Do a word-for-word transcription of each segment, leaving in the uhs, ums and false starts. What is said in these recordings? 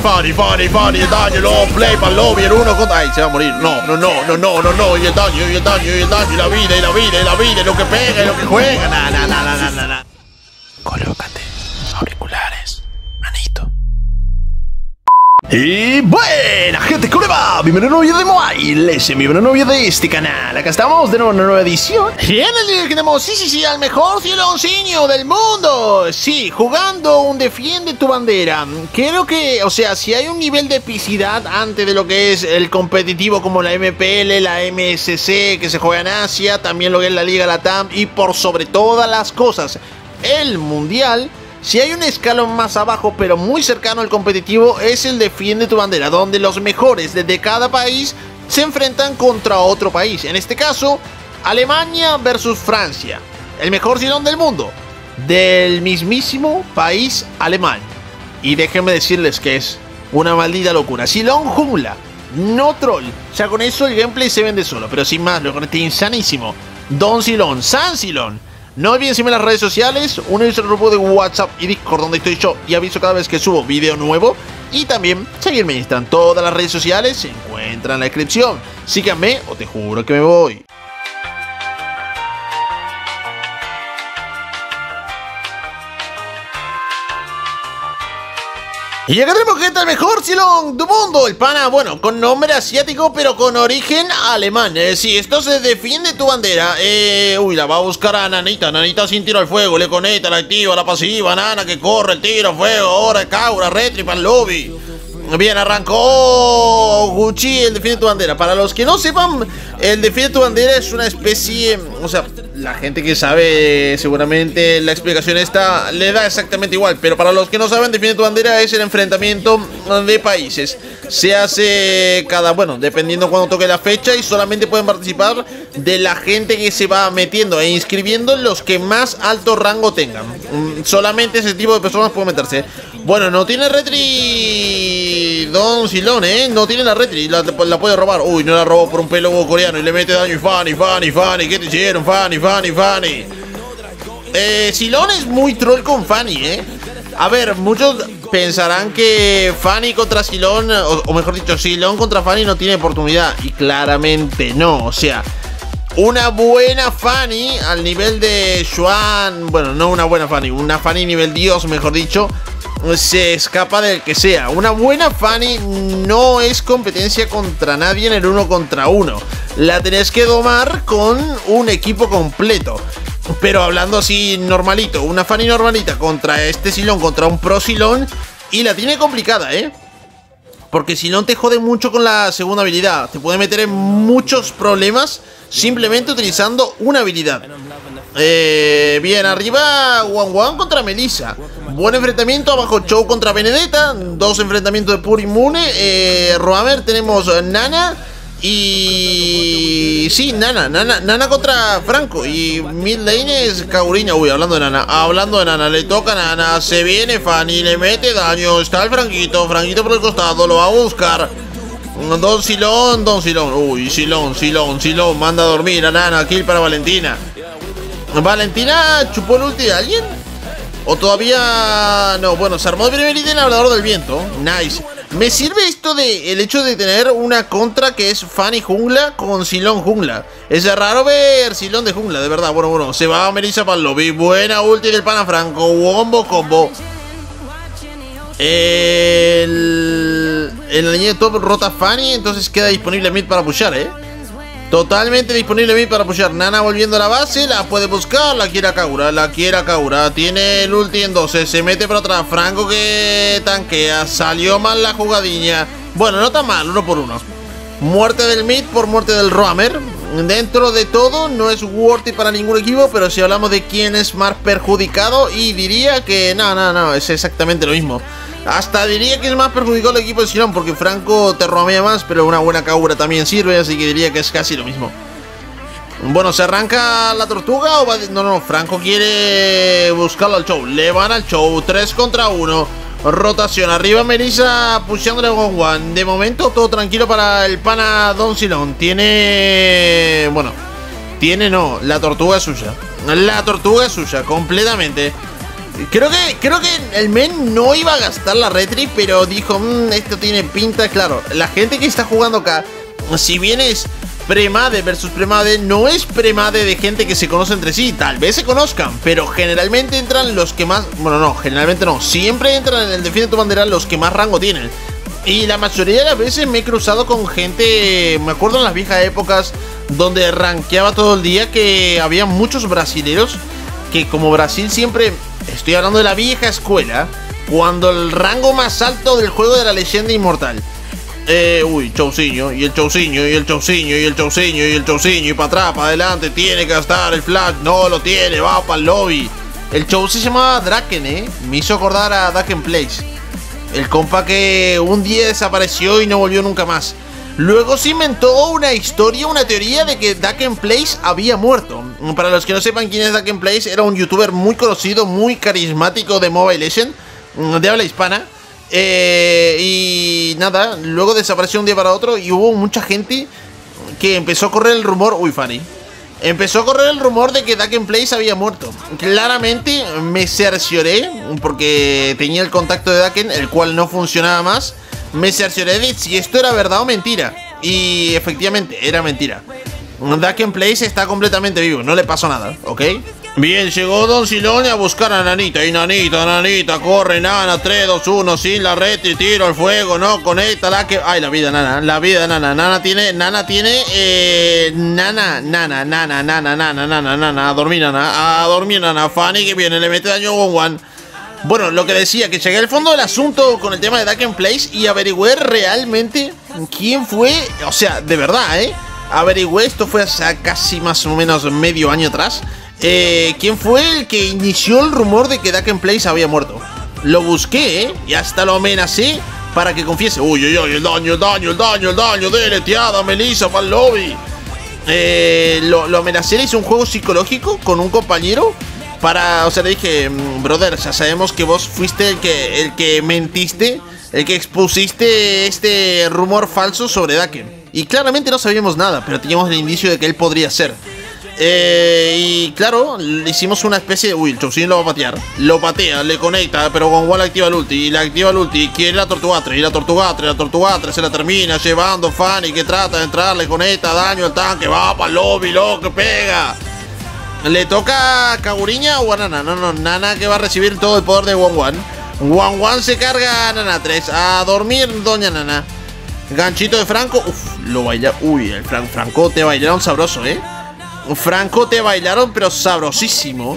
Fanny, Fanny, Fanny, el daño, lo play para el lobby, el uno contra... Ay, se va a morir. No, no, no, no, no, no, no. Y el daño, y el daño, y el daño, y la vida, y la vida, y la vida, y lo que pega, y lo que juega. Na, na, na, na, na, na. Colócate auriculares, manito. Y buena gente, ¿cómo le va? Bienvenido a un nuevo video de Mobile, ese mi nuevo video de este canal. Acá estamos de nuevo en una nueva edición. Y en el video que tenemos, sí, sí, sí, al mejor ciloncino del mundo. Sí, jugando un defiende tu bandera. Creo que, o sea, si hay un nivel de epicidad antes de lo que es el competitivo como la M P L, la M S C que se juega en Asia, también lo que es la Liga Latam y por sobre todas las cosas, el Mundial. Si hay un escalón más abajo pero muy cercano al competitivo es el defiende tu bandera, donde los mejores de cada país se enfrentan contra otro país. En este caso, Alemania versus Francia, el mejor silón del mundo, del mismísimo país alemán. Y déjenme decirles que es una maldita locura. Silón jungla, no troll. Ya con eso el gameplay se vende solo, pero sin más, lo conecté insanísimo. Don Silón, San Silón. No olviden seguirme en las redes sociales, unirse al grupo de WhatsApp y Discord donde estoy yo y aviso cada vez que subo video nuevo. Y también seguirme en Instagram, todas las redes sociales se encuentran en la descripción. Síganme o te juro que me voy. Y acá tenemos gente el mejor silón del mundo, el pana, bueno, con nombre asiático pero con origen alemán. Eh, sí, esto se defiende tu bandera. Eh, uy, la va a buscar a Nanita, Nanita sin tiro al fuego, le conecta, la activa, la pasiva, Nana que corre, el tiro al fuego, ahora Kaura, retri para el lobby. Bien, arrancó Gucci, el defiende tu bandera. Para los que no sepan, el defiende tu bandera es una especie, o sea, la gente que sabe seguramente la explicación esta le da exactamente igual, pero para los que no saben, defiende tu bandera es el enfrentamiento de países. Se hace cada, bueno, dependiendo cuando toque la fecha, y solamente pueden participar de la gente que se va metiendo e inscribiendo los que más alto rango tengan. Solamente ese tipo de personas pueden meterse. Bueno, no tiene retri Don Silón, ¿eh? No tiene la retri, la, la puede robar. Uy, no la robó por un pelo coreano y le mete daño y Fanny, Fanny, Fanny. ¿Qué te hicieron? Fanny, Fanny, Fanny. Eh, Silón es muy troll con Fanny, ¿eh? A ver, muchos pensarán que Fanny contra Silón, o, o mejor dicho, Silón contra Fanny no tiene oportunidad. Y claramente no, o sea, una buena Fanny al nivel de Xuan, bueno, no una buena Fanny, una Fanny nivel Dios, mejor dicho, se escapa del que sea. Una buena Fanny no es competencia contra nadie en el uno contra uno. La tenés que domar con un equipo completo. Pero hablando así normalito, una Fanny normalita contra este Silón, contra un pro Silón, y la tiene complicada, ¿eh? Porque Silón te jode mucho con la segunda habilidad. Te puede meter en muchos problemas simplemente utilizando una habilidad. Eh, bien, arriba Wan Wan contra Melissa. Buen enfrentamiento, abajo Chou contra Benedetta. Dos enfrentamientos de puro inmune. eh, Roamer, tenemos Nana. Y... sí, Nana, Nana, Nana contra Franco. Y mid lane es Kaurina. Uy, hablando de Nana, hablando de Nana, le toca a Nana. Se viene Fanny, le mete daño. Está el Franquito, Franquito por el costado, lo va a buscar. Don Silón, Don Silón. Uy, Silón, Silón, Silón. Manda a dormir a Nana, kill para Valentina. ¿Valentina chupó el ulti de alguien? ¿O todavía no? Bueno, se armó de primer ítem hablador del viento. Nice. Me sirve esto de el hecho de tener una contra que es Fanny jungla con Silón jungla. Es raro ver Silón de jungla, de verdad. Bueno, bueno, se va a Melissa para el lobby. Buena ulti del pana Franco. Wombo combo. El... En la línea de top rota Fanny, entonces queda disponible mid para pushar, eh. Totalmente disponible mid para pushar. Nana volviendo a la base, la puede buscar, la quiere a Kaura, la quiere a Kaura. Tiene el ulti en doce, se mete por atrás. Franco que tanquea, salió mal la jugadilla. Bueno, no tan mal, uno por uno. Muerte del mid por muerte del Roamer. Dentro de todo, no es worthy para ningún equipo, pero si hablamos de quién es más perjudicado, y diría que no, no, no, es exactamente lo mismo. Hasta diría que es más perjudicado el equipo de Silón, porque Franco te roamea más, pero una buena Kaura también sirve, así que diría que es casi lo mismo. Bueno, ¿se arranca la tortuga o va de... No, no, Franco quiere buscarlo al Chou. Le van al Chou, tres contra uno. Rotación, arriba Melissa pushándole con One. De momento todo tranquilo para el pana Don Silón. Tiene... Bueno, tiene no, la tortuga es suya. La tortuga es suya, completamente. Creo que, creo que el men no iba a gastar la retri, pero dijo, mmm, esto tiene pinta. Claro, la gente que está jugando acá, si bien es Premade versus Premade, no es Premade de gente que se conoce entre sí. Tal vez se conozcan, pero generalmente entran los que más... Bueno, no, generalmente no. Siempre entran en el Defiende tu Bandera los que más rango tienen. Y la mayoría de las veces me he cruzado con gente... Me acuerdo en las viejas épocas donde rankeaba todo el día, que había muchos brasileros que, como Brasil siempre... Estoy hablando de la vieja escuela, cuando el rango más alto del juego de la leyenda inmortal. Eh, uy, Chousinho, y el Chousinho, y el Chousinho, y el Chousinho, y el Chousinho, y para atrás, para adelante, tiene que gastar el flash, no lo tiene, va para el lobby. El Chou se llamaba Draken, eh, me hizo acordar a Draken Place, el compa que un día desapareció y no volvió nunca más. Luego se inventó una historia, una teoría de que Draken Place había muerto. Para los que no sepan quién es Draken Place, era un youtuber muy conocido, muy carismático de Mobile Legends, de habla hispana. Eh, y nada, luego desapareció un día para otro y hubo mucha gente que empezó a correr el rumor. Uy, Fanny. Empezó a correr el rumor de que Draken Place había muerto. Claramente me cercioré, porque tenía el contacto de Draken, el cual no funcionaba más. Me cercioré de si esto era verdad o mentira. Y efectivamente, era mentira. Draken Place está completamente vivo, no le pasó nada, ¿ok? Bien, llegó Don Silone a buscar a Nanita. Y Nanita, Nanita, corre, Nana, tres, dos, uno, sin la red y tiro al fuego, no conecta la que... Ay, la vida, Nana, la vida, Nana. Nana tiene, Nana tiene, eh... Nana, Nana, Nana, Nana, Nana, Nana, Nana, a dormir, Nana, a dormir, Nana. Fanny que viene, le mete daño a One One. Bueno, lo que decía, que llegué al fondo del asunto con el tema de Draken Place y averigüé realmente quién fue, o sea, de verdad, ¿eh? Averigüé, esto fue hace casi más o menos medio año atrás, eh, quién fue el que inició el rumor de que Draken Place había muerto. Lo busqué, ¿eh? Y hasta lo amenacé para que confiese. Uy, uy, uy, el daño, el daño, el daño, el daño, deleteada, Melissa, para el lobby. Eh, lo, lo amenacé, le hice un juego psicológico con un compañero. Para, o sea, le dije, brother, ya sabemos que vos fuiste el que, el que mentiste, el que expusiste este rumor falso sobre Draken. Y claramente no sabíamos nada, pero teníamos el indicio de que él podría ser. Eh, y claro, le hicimos una especie de... Uy, el Chousin lo va a patear. Lo patea, le conecta, pero con One le activa el ulti. Y le activa el ulti, y quiere la Tortugatre. Y la Tortugatre, la Tortugatre se la termina llevando Fanny, que trata de entrar, le conecta daño al tanque. Va para el lobby, lo que pega. ¿Le toca a Kaguriña o a Nana? No, no, Nana que va a recibir todo el poder de One One. One One se carga a Nana tres. A dormir, doña Nana. Ganchito de Franco. Uf, lo baila. Uy, el Fran Franco te bailaron sabroso, ¿eh? Franco te bailaron, pero sabrosísimo.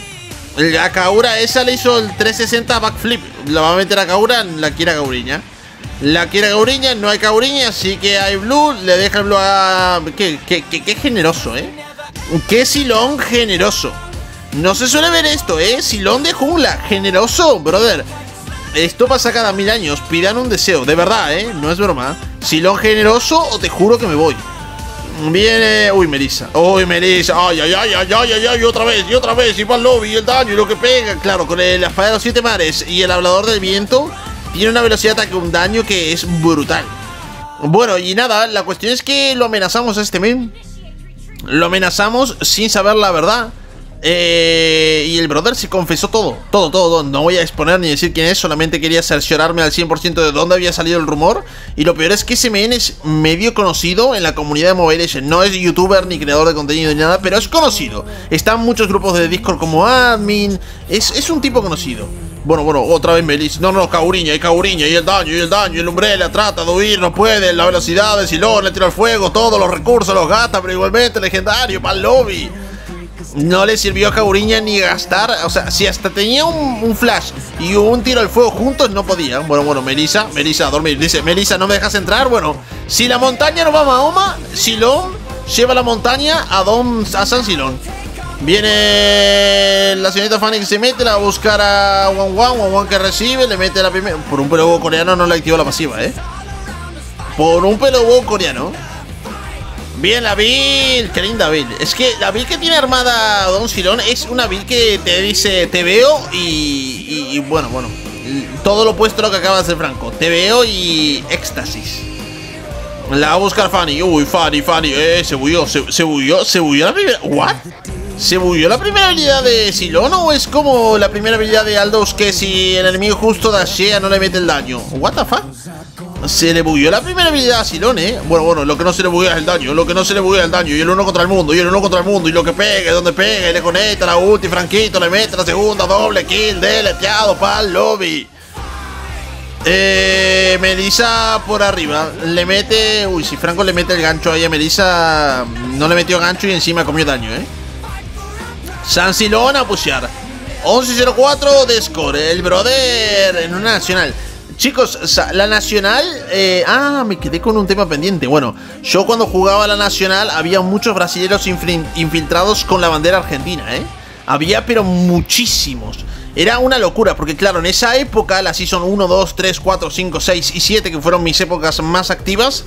La Kaura esa le hizo el trescientos sesenta backflip. La va a meter a Kaura, la quiere a Kaguriña. La quiere a Kaguriña, no hay Kaguriña, así que hay Blue. Le deja el Blue a... Qué, qué, qué, qué generoso, ¿eh? Qué Silón generoso. No se suele ver esto, ¿eh? Silón de jungla, generoso, brother. Esto pasa cada mil años. Pidan un deseo, de verdad, ¿eh? No es broma. Silón generoso o te juro que me voy. Viene... Uy, Melissa. Uy, Melissa. Ay, ay, ay, ay, ay, ay, ay. Otra vez, y otra vez. Y va el lobby, y el daño, y lo que pega. Claro, con el, la espada de los siete mares y el hablador del viento, tiene una velocidad de ataque, un daño que es brutal. Bueno, y nada, la cuestión es que lo amenazamos a este men. Lo amenazamos sin saber la verdad. Eh, y el brother se confesó todo, todo, todo. No voy a exponer ni decir quién es, solamente quería cerciorarme al cien por ciento de dónde había salido el rumor. Y lo peor es que ese men es medio conocido en la comunidad de Mobile Legends. No es youtuber ni creador de contenido ni nada, pero es conocido. Está en muchos grupos de Discord como admin. Es, es un tipo conocido. Bueno, bueno, otra vez Melissa. No, no, Kaguriña, y Kaguriña, y el daño, y el daño, y el Umbrella trata de huir, no puede. La velocidad de Silón, le tira al fuego, todos los recursos los gasta, pero igualmente legendario para el lobby. No le sirvió a Kaguriña ni gastar. O sea, si hasta tenía un, un flash y un tiro al fuego juntos, no podía. Bueno, bueno, Melissa, Melissa a dormir. Dice, Melissa, ¿no me dejas entrar? Bueno, si la montaña no va a Mahoma, Silón lleva la montaña a, Don, a San Silón. Viene la señorita Fanny que se mete, la va a buscar a One One, One One que recibe, le mete la primera. Por un pelobo coreano no le activó la pasiva, ¿eh? Por un pelobo coreano. Bien, la build, qué linda build. Es que la build que tiene armada Don Silón es una build que te dice, te veo y, y, y bueno, bueno, todo lo opuesto a lo que acaba de hacer Franco. Te veo y éxtasis. La va a buscar Fanny. Uy, Fanny, Fanny, eh, se bulló, se, se bulló, se bulló la primera. ¿What? ¿Se bugueó la primera habilidad de Silon o es como la primera habilidad de Aldous que si el enemigo justo dashea no le mete el daño? What the fuck? Se le bugueó la primera habilidad a Silon, eh. Bueno, bueno, lo que no se le buguea es el daño. Lo que no se le buguea es el daño. Y el uno contra el mundo. Y el uno contra el mundo. Y lo que pega, donde pega. Y le conecta la ulti, Franquito. Le mete la segunda, doble kill, deleteado pa'l lobby. Eh, Melissa por arriba. Le mete. Uy, si Franco le mete el gancho ahí a Melissa. No le metió gancho y encima comió daño, eh. San Silon a pushear. once cero cuatro de score. El brother en una nacional. Chicos, la nacional... Eh, ah, me quedé con un tema pendiente. Bueno, yo cuando jugaba la nacional había muchos brasileños infiltrados con la bandera argentina, ¿eh? Había, pero muchísimos. Era una locura, porque claro, en esa época, la Season uno, dos, tres, cuatro, cinco, seis y siete, que fueron mis épocas más activas,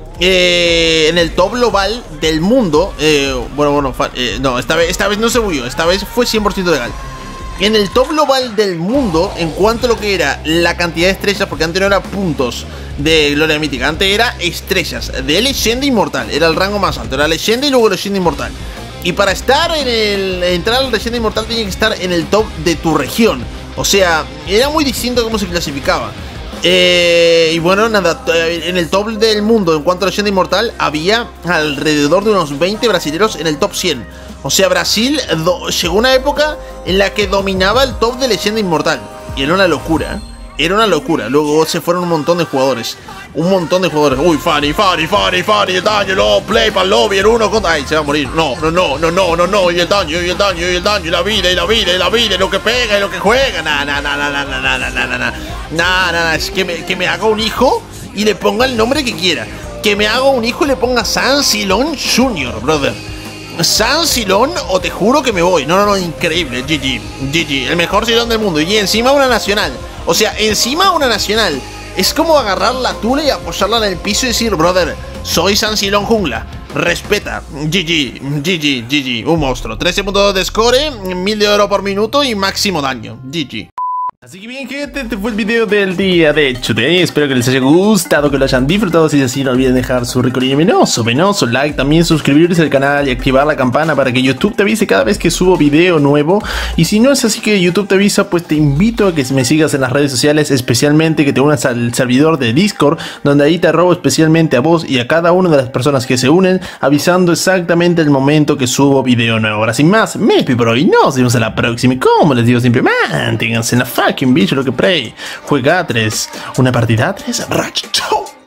eh, en el top global del mundo... Eh, bueno, bueno, eh, no, esta vez, esta vez no se bugueó, esta vez fue cien por ciento legal. En el top global del mundo, en cuanto a lo que era la cantidad de estrellas, porque antes no era puntos de gloria mítica, antes era estrellas de leyenda inmortal, era el rango más alto, era leyenda y luego leyenda inmortal. Y para estar en el, entrar a la leyenda inmortal tenía que estar en el top de tu región. O sea, era muy distinto cómo se clasificaba. Eh, y bueno, nada, en el top del mundo, en cuanto a leyenda inmortal, había alrededor de unos veinte brasileños en el top cien. O sea, Brasil do, llegó una época en la que dominaba el top de leyenda inmortal. Y era una locura, era una locura. Luego se fueron un montón de jugadores. Un montón de jugadores. Uy, Fanny, Fanny, Fanny, Fanny, el daño, no, play para el lobby, el uno contra... Ay, se va a morir. No, no, no, no, no, no, no. Y el daño, y el daño, y el daño, y la vida, y la vida, y la vida, y lo que pega, y lo que juega. Nah, nah, nah, nah, nah, nah, nah, nah, nah, nah. Nah, nah, nah. Es que me, que me haga un hijo y le ponga el nombre que quiera. Que me haga un hijo y le ponga San Silon junior, brother. San Silon, o te juro que me voy. No, no, no, increíble. G G, G G, el mejor Silon del mundo. Y encima una nacional. O sea, encima una nacional. Es como agarrar la tula y apoyarla en el piso y decir, brother, soy San Silon jungla. Respeta. G G, G G, G G, un monstruo. trece punto dos de score, mil de oro por minuto y máximo daño. G G. Así que bien, gente, este fue el video del día de Today. Espero que les haya gustado, que lo hayan disfrutado. Si es así, no olviden dejar su rico y venoso, venoso like, también suscribirse al canal y activar la campana para que YouTube te avise cada vez que subo video nuevo. Y si no es así que YouTube te avisa, pues te invito a que me sigas en las redes sociales, especialmente que te unas al servidor de Discord, donde ahí te robo especialmente a vos y a cada una de las personas que se unen, avisando exactamente el momento que subo video nuevo. Ahora sin más, me despido por hoy, nos vemos a la próxima y como les digo siempre, manténganse en la fucking bicho lo que play. Juega a tres, una partida a tres, racho.